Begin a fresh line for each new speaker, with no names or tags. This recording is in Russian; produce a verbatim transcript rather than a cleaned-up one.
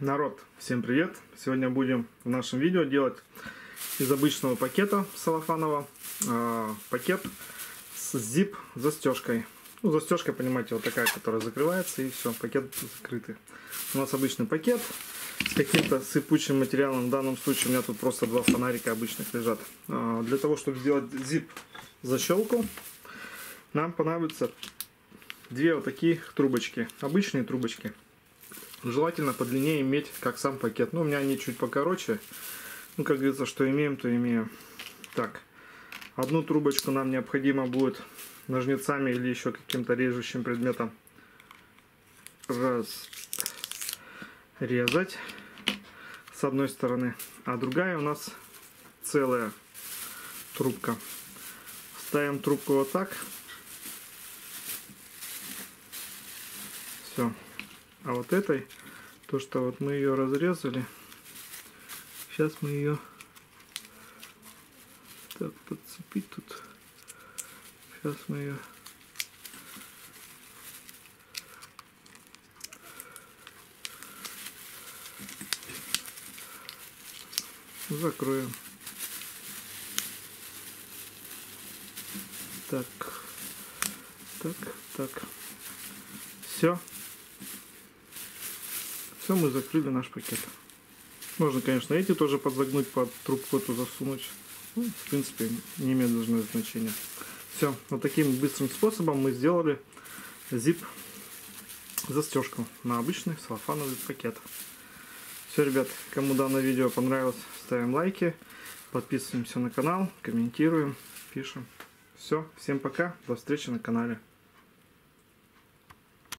Народ, всем привет! Сегодня будем в нашем видео делать из обычного пакета целлофанового э, пакет с zip застежкой. Ну, застежка, понимаете, вот такая, которая закрывается, и все, пакет закрытый. У нас обычный пакет с каким-то сыпучим материалом. В данном случае у меня тут просто два фонарика обычных лежат. Э, для того, чтобы сделать zip защелку, нам понадобится две вот таких трубочки, обычные трубочки. Желательно подлиннее иметь, как сам пакет. Ну, у меня они чуть покороче. Ну, как говорится, что имеем, то имеем. Так, одну трубочку нам необходимо будет ножницами или еще каким-то режущим предметом разрезать с одной стороны. А другая у нас целая трубка. Ставим трубку вот так. Все. А вот этой, то что вот мы ее разрезали, сейчас мы ее так подцепить тут. Сейчас мы ее закроем. Так, так, так. Все. Все, мы закрыли наш пакет. Можно, конечно, эти тоже подзагнуть, под трубку эту засунуть. Ну, в принципе, не имеет должное значения. Все, вот таким быстрым способом мы сделали zip застежку на обычный целлофановый пакет. Все, ребят, кому данное видео понравилось, ставим лайки, подписываемся на канал, комментируем, пишем. Все, всем пока, до встречи на канале.